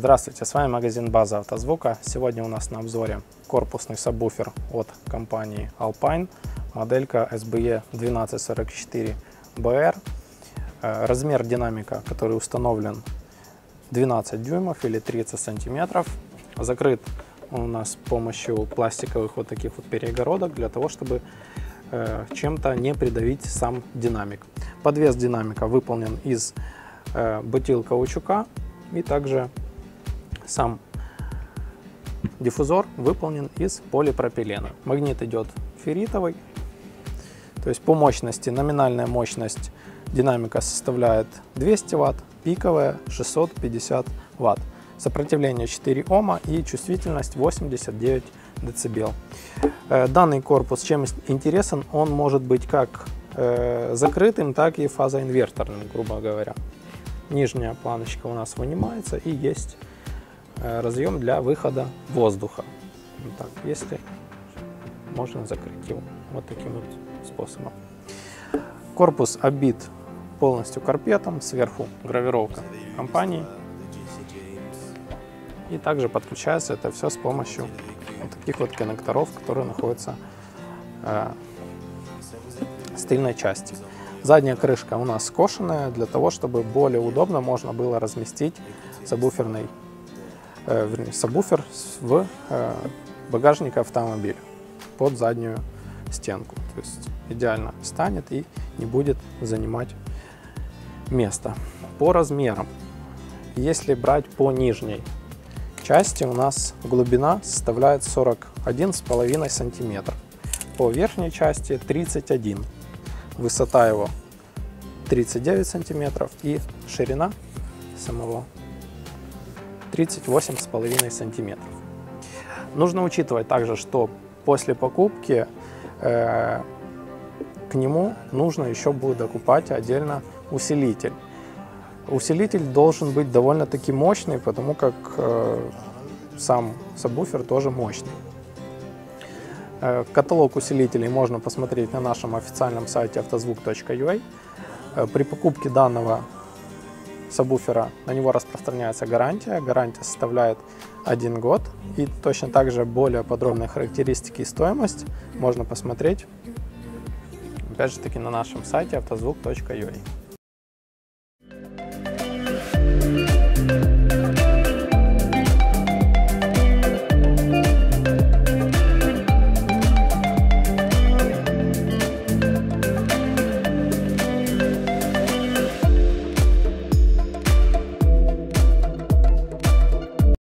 Здравствуйте, с вами магазин База Автозвука. Сегодня у нас на обзоре корпусный сабвуфер от компании Alpine, моделька SBE1244BR. Размер динамика, который установлен, 12 дюймов или 30 сантиметров. Закрыт он у нас с помощью пластиковых вот таких вот перегородок, для того, чтобы чем-то не придавить сам динамик. Подвес динамика выполнен из бутилкаучука, и также сам диффузор выполнен из полипропилена. Магнит идет ферритовый, то есть по мощности номинальная мощность динамика составляет 200 Вт, пиковая 650 Вт. Сопротивление 4 Ома и чувствительность 89 дБ. Данный корпус чем интересен, он может быть как закрытым, так и фазоинверторным, грубо говоря. Нижняя планочка у нас вынимается и есть разъем для выхода воздуха. Так, если можно закрыть его вот таким вот способом. Корпус обит полностью карпетом, сверху гравировка компании. И также подключается это все с помощью вот таких вот коннекторов, которые находятся с тыльной части. Задняя крышка у нас скошенная, для того, чтобы более удобно можно было разместить сабвуфер в багажник автомобиля под заднюю стенку. То есть идеально станет и не будет занимать место. По размерам, если брать по нижней части, у нас глубина составляет 41,5 сантиметра. По верхней части 31. Высота его 39 сантиметров и ширина самого 38,5 сантиметров. Нужно учитывать также, что после покупки к нему нужно еще будет докупать отдельно усилитель. Усилитель должен быть довольно-таки мощный, потому как сам сабвуфер тоже мощный. Каталог усилителей можно посмотреть на нашем официальном сайте автозвук.ua. При покупке данного сабвуфера на него распространяется гарантия. Гарантия составляет 1 год. И точно так же более подробные характеристики и стоимость можно посмотреть опять же таки на нашем сайте автозвук.ua.